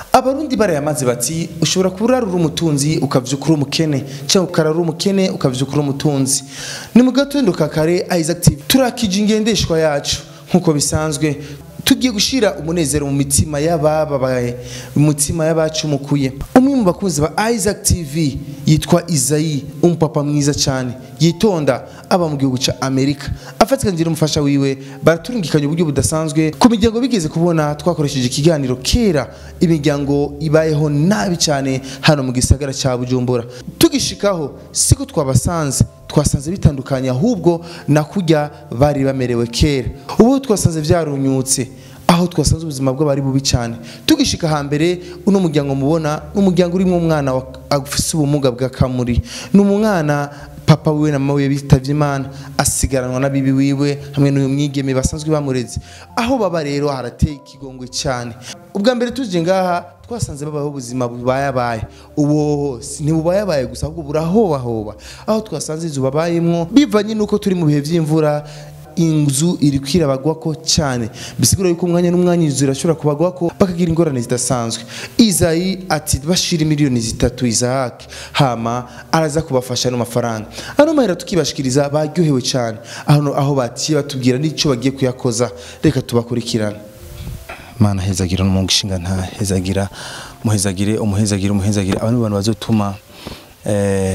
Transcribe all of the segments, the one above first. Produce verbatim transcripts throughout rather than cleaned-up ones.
Abarundi barayamaze bati ushobora kurarura umutunzi ukavyukura umukene cyangwa ukararura umukene ukavyukura umutunzi. Ni mu gatondo kakare Isaac T V turakije ingendeshwa yacu nkuko bisanzwe tugiye gushira umunezero mu mitima y'abababaye mu mitima y'abacumukuye. Umwe mu bakunzi ba Isaac T V yitwa Isayi, umupapa mwiza cyane yitonda aba mu gihugu ca Amerika, afatikanye umufasha wiwe baratungikanye uburyo budasanzwe ku miryango bigeze kubona twakoresheje ikiganiro kera imiryango ibayeho nabi cyane hano mu gisagara ca Bujumbura. Tugishikaho siko twabasanze twasanze bitandukanye ahubwo nakujya bari bamerewe kera, ubu twasanze vyarunyutse aho twasanze ubuzima bwo bari bubi cyane. Tugishika hambere uno muryango mubona umuryango urimo umwana afise ubumuga bwa kamuri, n'umwana papa wiwe na mama wiwe bitavye Imana asigaranwa na bibi wiwe hamwe n'uyu mwigeme basanzwe bamureze. Aho baba rero harateye ikigongwe cyane. Ubwa mbere tuje ngaha twasanze babaho ubuzima bubayabaye, uwo ni bubayabaye gusa ahubwo burahoba hoba. Aho twasanze izo babayemwo bivanye nuko turi mu bihe vy'imvura, inzu iri kwirabagwako cyane, bisigura yuko umwanya n'umwanya inzu irashobora kubagwako bakagira ingorane zidasanzwe. Isayi ati bashira miliyoni zitatu Isaac hama araza kubafasha no mafaranga. Ano mahera tukibashikiriza baryohewe cyane, aho aho batiye batubwira n'ico bagiye kuyakoza. Reka tubakurikirana. Mana hezagira no mungishinga nta hezagira muhezagire umuhezagire umuhezagire abantu bantu bazotuma eh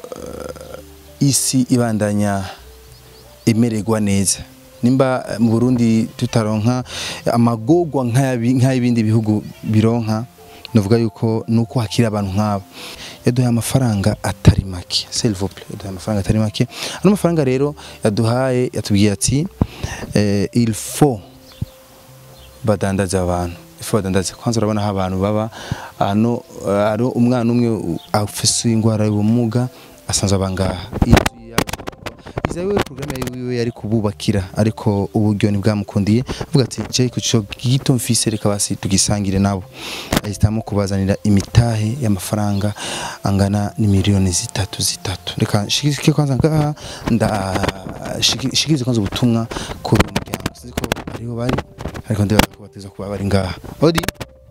isi ibandanya imererwa neza. Nimba mu Burundi tutaronka amagogwa nk'ayibindi bihugu bironka, novuga yuko nuko hakira abantu nk'abo. Yaduhaye amafaranga atari make, s'il vous plaît, yaduhaye amafaranga atari make. Ano mafaranga rero yaduhaye yatubwiye ati eh, il faut badandaza abantu, ifu badandaza. Kwanza urabona ha abantu baba ano ari umwana umwe afise ingwara y'ubumuga asanzwe abangaha. Isayi programme yiwe yari kububakira ariko uburyo ni bwamukundiye, avuga ati je kuco gito mfise reka basi tugisangire nabo. Ahitamo kubazanira imitahe y'amafaranga angana ni miliyoni zitatu zitatu. Reka shikike kwanza ngaha nda shikirize kwanza ubutumwa ku muryango siko ariho bari ariko ndeba kubateza kuba bari ngaha. Odi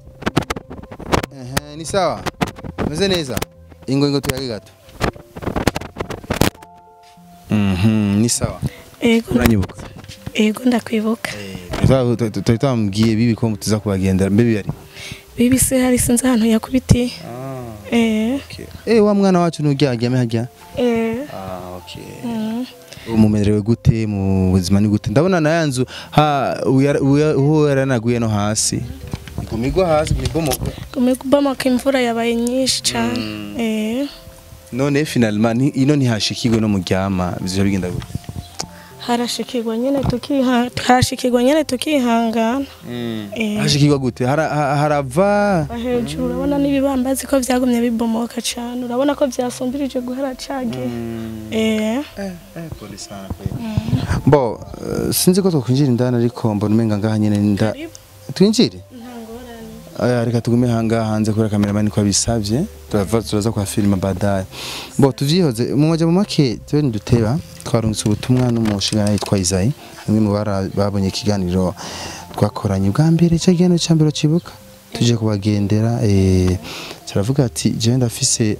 eh ni sawa meze neza ingo ingo tuyage gato. Mhm ni sawa. Ego uranyibuka? Ego ndakwibuka. Eh tutambwiye bibi ko tuza kubagenda mbe biyari. Bibi se hari sinzi ahantu yakubiti. Ah. Eh. Okay. Eh wa mwana wacu n'uryajya hajya. Eh. Ah okay. Mhm. Umumerewe gute mu buzima ni gute? Ndabona na yanzu ha uho yaranaguye no hasi. Igumigwa hasi nibomoka. Gumigubomoka imvura yabaye nyinshi cyane. Eh. None finalement ino ntihashikirwe no muryama bizo bigenda gute? Harashikirwa nyene tukiha hashikirwa nyene tukihangana. Eh. Hashikirwa gute? Harava hejuru urabona nibibambazi ko vyagumye bibomoka cyane. Urabona ko vyasumbirije guhera cage. Eh. Eh eh polisana pe. Bo sinzi ko twakwinjira indana ariko mbona umenga ngaha nyene nda twinjire. Aya reka tugume hanga hanze kuri cameraman ko bisavye turava turaza kwa filma badaye. Bo tuvyihoze mu maje mu make twe nduteba twarungitse ubutumwa n'umushingana yitwa Isayi, umwe mu babonye ikiganiro twakoranye bwa mbere cyageno cyambero cibuka tuje kubagendera eh turavuga ati je ndafise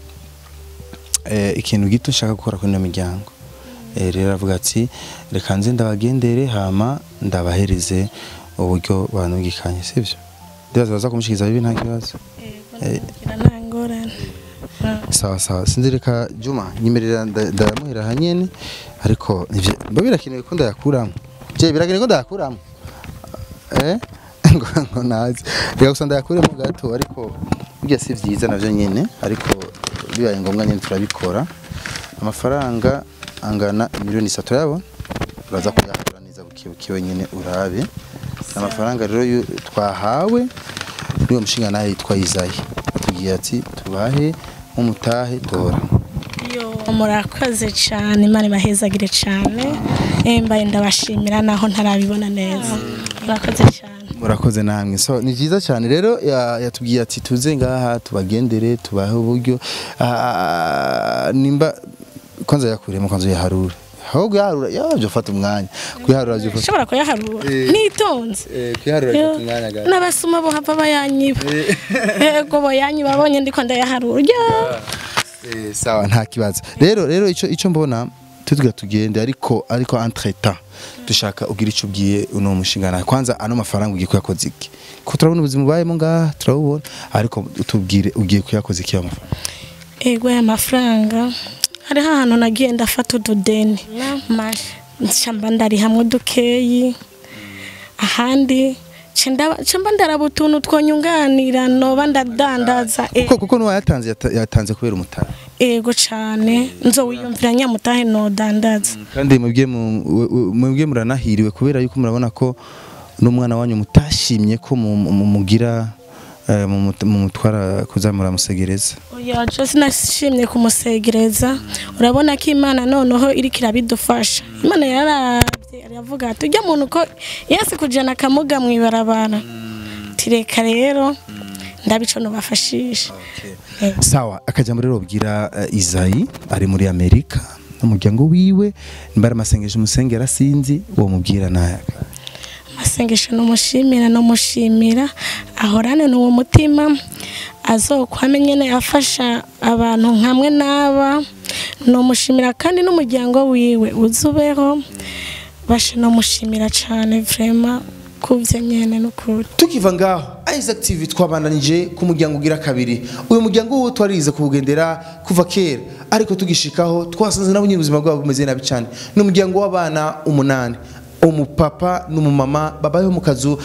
eh ikintu gito nshaka gukora kuri no miryango. Eh rero avuga ati reka nze ndabagendere hama ndabahereze uburyo banungikanye sivyo. Ndaza baza kumushikiza bibi nta kibazo. Eh nangorane. Sawa sawa sinzireka Juma nyimerera ndamuhera hanyene ariko nivyo babirakenewe ko ndayakuramo. Je birakenewe ko ndayakuramo. Eh ngo nazi. Reka gusa ndayakuremo gato ariko bijya si vyiza navyo nyene ariko bibaye ngombwa nyene turabikora. Amafaranga angana miliyoni zitatu yabo uraza kuyakura neza bukibukiwe nyene urabe. Amafaranga rero twahawe niyo mushinga naye yitwa Isayi atugiye ati tubahe umutahe dora. Yo murakoze cyane Imana ibahezagire cyane. Embaye ndabashimira naho ntarabibona neza. Murakoze cyane. Murakoze namwe. So ni vyiza cyane rero yatubwiye ati tuze ngaha tubagendere tubahe uburyo nimba kwanza yakuremo kwanza yaharure ahubwo yaharura yabyo fata umwanya kuyaharura byo fata shobora kuyaharura nitonze eh kuyaharura byo umwanya gato n'abasuma bo hava bayanyiba yego bo yanyiba babonye ndiko ndayaharura eh sawa nta kibazo rero rero ico ico mbona tutuga tugende ariko ariko entretemps dushaka ugira ico ubwiye uno mushingana kwanza ano mafaranga ugiye kuyakoza iki ko turabona ubuzima bayemo nga turabona ariko utubwire ugiye kuyakoza iki amafaranga ego ya mafaranga hari hano nagiye ndafata ududeni nshamba ndari hamwe dukeyi ahandi chamba ndarabutuntu twonyunganira no bandadandaza kuko kuko no yatanze yatanze kubera umutara ego cyane nzo wiyumvira nyamutahe no dandaza kandi mubwiye mubwiye muranahiriwe kubera yuko murabona ko n'umwana wanyu mutashimye ko mugira mu mutwara kuzamura musegereza oya je sinashimye kumusegereza urabona ko Imana noneho iri kirabidufasha Imana yaravye aravuga ati ujya muntu ko yase kujana kamuga mwibarabara tireka rero ndabico no bafashisha sawa akajambo rero ubwira Isayi ari muri Amerika n'umuryango wiwe mbara masengesho musengera sinzi uwo mubwira naye masengesho no mushimira no mushimira ahorane n'uwo mutima azokwamenye ne afasha abantu nkamwe naba no mushimira kandi n'umuryango wiwe uzubeho bashe no mushimira cyane vraiment kuvye nyene n'ukuri tukiva ngaho Isaac T V twabandanije ku muryango ugira kabiri uyu muryango wo twarize kubugendera kuva kera ariko tugishikaho twasanze nabo nyirubuzima bwabo bumeze nabi cyane n'umuryango w'abana umunani umupapa n'umumama babayeho mu kazu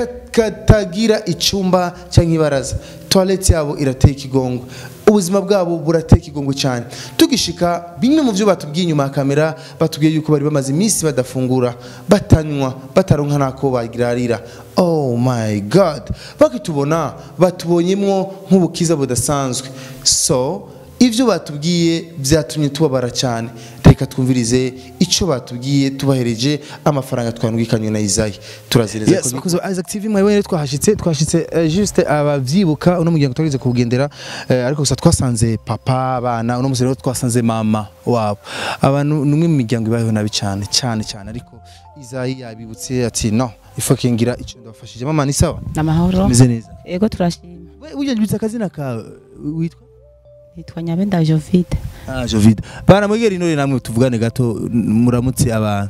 katagira icumba cyangwa ibaraza toilette yabo irateye ikigongo ubuzima bwabo burateye ikigongo cyane tugishika bimwe mu byo batubwiye inyuma ya kamera batubwiye yuko bari bamaze iminsi badafungura batanywa bataronka nako bagirarira oh my god bakitubona batubonyemwo nk'ubukiza budasanzwe so ivyo batubwiye byatumye tubabara cyane reka twumvirize ico batubwiye tubahereje amafaranga twanugikanywe na Isayi turazereza ko bikuzo Isaac T V mwe twahashitse twashitse juste abavyibuka uno muryango twarize kugendera ariko gusa twasanze papa abana uno musore twasanze mama wabo abantu numwe mu miryango ibayeho nabi cyane cyane cyane ariko Isayi yabibutse ati no ifo kingira ico ndafashije mama ni sawa namahoro meze neza yego turashima uje bitsa kazina ka witwa Nitwa Nyabenda Jovide. Ah Jovide. Bana mwegera inore namwe tuvugane gato muramutse abantu.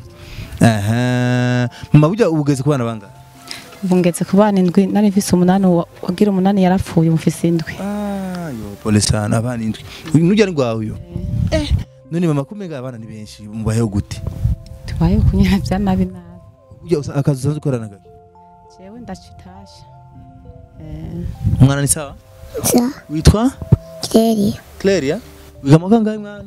Aha. Mama burya ubugeze ku bana banga? Ubungeze ku bana indwi nari mfise umunani wagira umunani yarapfuye umfise indwi. Ah yo pole sana abana indwi. Nujya ngwaho yo. Eh none mama kumega abana ni benshi mubayeho gute? Tubayeho kunyara bya nabi nabi. Burya akazi usanzwe ukorana gake? Jewe ndacitasha. Eh umwana ni sawa? Sawa. Witwa? Claire. Claire ya? Wiga mukanga mwana?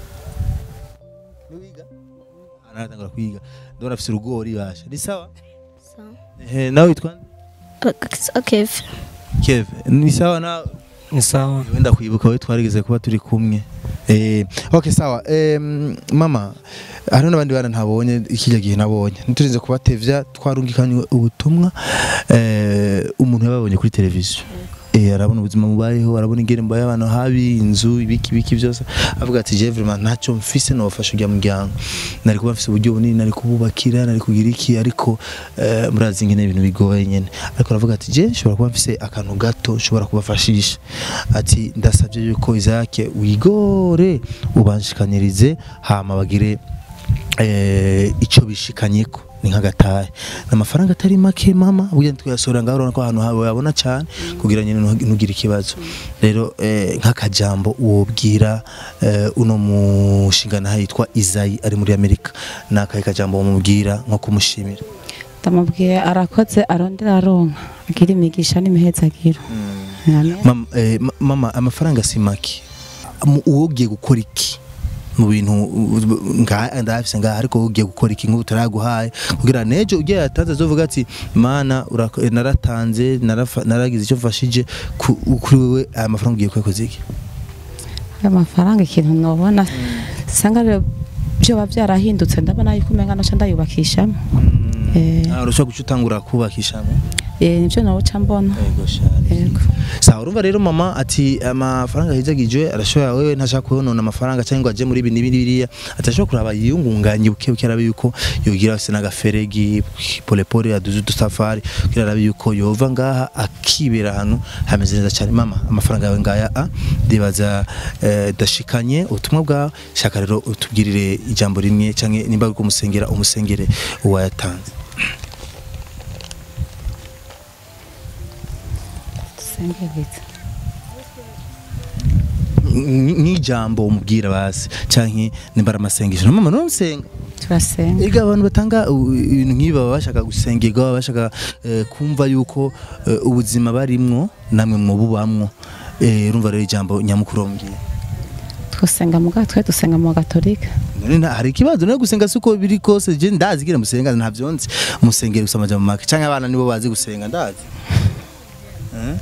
Wiga? Anatangura kwiga. Ndora afise urugori basha. Ni sawa? Sawa. Eh nawe witwa? Okay. Kev. Ni sawa na ni sawa. Wenda kwibuka we twarigeze kuba turi kumwe. Eh okay sawa. Eh mama hano nabandi bana ntabonye ikijya gihe nabonye. Niturinze kubatevya twarungikanye ubutumwa eh umuntu yababonye kuri televiziyo. Eh arabona ubuzima mubayeho arabona ingere mbaye abantu habi inzu ibiki biki byose avuga ati je vraiment ntacyo mfise no bafasha ujya muryango nari kuba mfise uburyo bunini nari kububakira nari kugira iki ariko murazi ngene ibintu bigoye nyene ariko aravuga ati je nshobora kuba mfise akantu gato nshobora kubafashisha ati ndasabye yuko Isaac wigore ubanshikanyirize hama bagire eh ico bishikanyeko ni nkagataye n'amafaranga atari make mama burya twiyasora ngaho ko ahantu habo yabona cyane kugira nyine nugira ikibazo rero nk'akajambo wobwira uno mushingana yitwa Isayi ari muri Amerika nakaye kajambo mumubwira nko kumushimira ndamubwiye arakoze arondera aronka agira imigisha n'imihezagiro mama amafaranga si make uwogiye gukora iki mu bintu nga ndafise nga ariko ugiye gukora iki nk'ubu taraguhaye kugira nejo ugiye yatanze azovuga ati mana naratanze naragize icyo mfashije kuri wewe aya mafaranga ugiye kwakoze iki aya mafaranga ikintu nobona sanga rero byo bavyarahindutse ndabona yuko umenga naca ndayubakisha eh ah urashobora gucutangura kubakisha eh nivyo nawo ca mbona yego shari yego sawa urumva rero mama ati amafaranga hizagije arashobora wewe ntashaka kubonona amafaranga cyangwa aje muri ibi n'ibindi biriya atashobora kuraba yiyungunganye buke buke arabe yuko yogira se n'agaferegi pole pole aduzu dusafari kugira arabe yuko yova ngaha akibera hano hameze neza cyane mama amafaranga yawe ngaya a ndibaza eh, dashikanye ubutumwa bwa shaka rero utubwirire ijambo rimwe cyangwa nimba ko umusengera umusengere uwayatanze n'ijambo umubwira basi canke nimbara amasengesho mama no musenga turasenga ega abantu batanga ibintu nk'ibi baba bashaka gusengerwa baba bashaka eh, kumva yuko eh, ubuzima barimwo namwe mu bubamwo eh, urumva rero ijambo nyamukuru mbwiye twasenga mu gatwe dusenga mu gatolika none hari ikibazo no gusenga suko biri kose je ndazi gira musenga ntavyonzi musengera usamaje mu make canke abana nibo bazi gusenga ndazi eh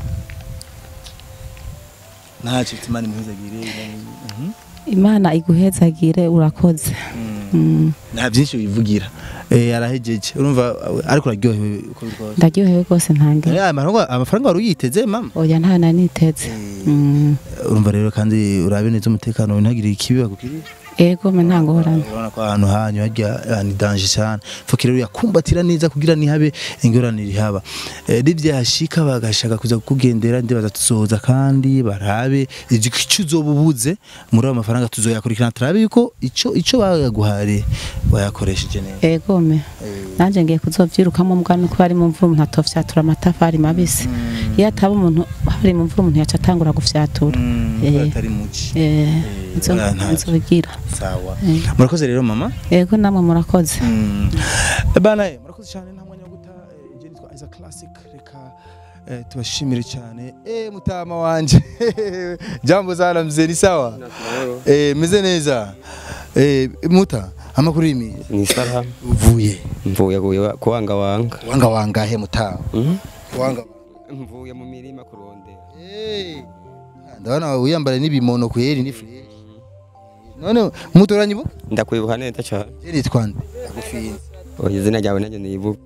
ntacu timani muhezagire Imana iguhezagire urakoze nta byinshi bivugira eh arahejeje urumva ariko uraryohewe uko bikose ndaryohewe rwose ntange ya amafaranga amafaranga wari uyiteze mama oya nta naniteze urumva rero kandi urabe neza umutekano ntagire ikibi bakukiri ego me ntangorana urabona ko ahantu hanyu hajya ni danger cyane fokire rero yakumbatira neza kugira ni habe ingorane rihaba rivye hashika bagashaka kuza kugendera ndibaza tuzoza kandi barabe igicu zobubuze muri abo mafaranga tuzoyakurikirana turabe yuko ico ico bagaguhare bayakoresheje neza ego me nanje ngiye kuzovyirukamo mbwana ko bari mu mvura umuntu atofyatura amatafari mabisi iyo ataba umuntu hari mu mvura umuntu yaca atangura gufyatura eh atari muci eh nzobigira sawa murakoze rero mama yego namwe murakoze bana murakoze cyane nta mwanya wo guta je nitwa Isaac Classic reka tubashimire cyane eh mutama wanje jambo zana mzee ni sawa eh meze neza eh muta amakuru yimi ni sara uvuye mvuye kuwanga wanga wanga wanga he mutama wanga mvuye mu mirima kurondera eh ndabona uyambara n'ibimono kweri ni free none mutoranye bo ndakwibuka neza cyane iri twande agufinze oya izina ryawe nanjye nibuka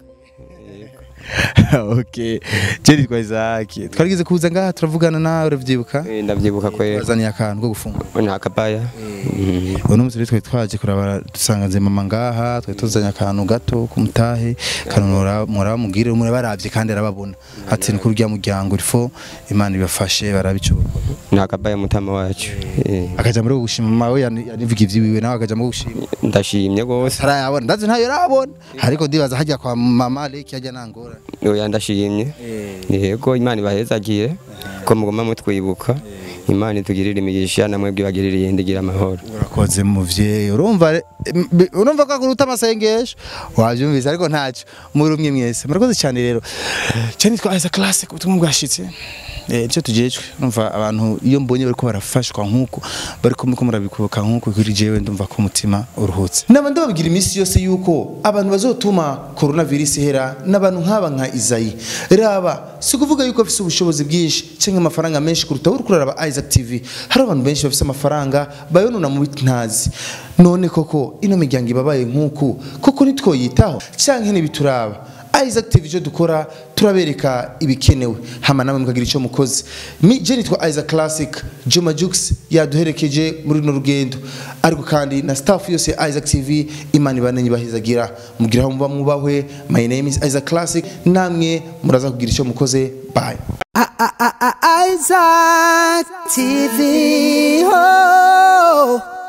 okay jeri kwa Isaac twarigize kuza ngaha turavugana nawe uravyibuka eh ndavyibuka kweri bazaniye akantu ko gufunga nta kabaya uno musore twe twaje kuraba dusangaze mama ngaha twe tuzanya akantu gato kumutahe kanonora mura mugire umure baravye kandi arababona ati nukuru rya muryango rifo Imana ibafashe barabico nta kabaya mutama wacu akaja muri gushima mawe yanivuga ivyiwiwe nawe akaja mu gushima ndashimye gose arayabona ndazi ntayo yarabona ariko ndibaza hajya kwa mama leki hajya nangora oya ndashimye yego Imana ibahezagiye ko mugoma mutwibuka Imana itugirira imigisha namwe bwibagirira yendigira amahoro urakoze muvye urumva urumva ko kuruta amasengesho wavyumvise ariko ntacyo muri umwe mwese murakoze cyane rero cyane twa Isaac Classic ubutumwa bwashitse eh cyo tujejwe urumva abantu iyo mbonye bariko barafashwa nkuko bariko muko murabikubuka nkuko kuri jewe ndumva ko umutima uruhutse naba ndababwira imisi yose yuko abantu bazotuma coronavirus hera n'abantu nk'aba nka Isayi raba si kuvuga yuko afise ubushobozi bwinshi cyangwa amafaranga menshi kuruta uri kuraraba Isaac T V hari abantu benshi bafise amafaranga bayonona mu bitnazi none koko ino miryango ibabaye nkuko koko nitwoyitaho cyangwa ntibituraba Isaac T V jo dukora turabereka ibikenewe hama namwe mukagira ico mukoze mi je nitwa Isaac Classic Juma Jux yaduherekeje muri no rugendo ariko kandi na staff yose Isaac T V Imana ibanenye bahizagira mugira muba mubahwe my name is Isaac Classic namwe muraza kugira ico mukoze bye Isaac T V oh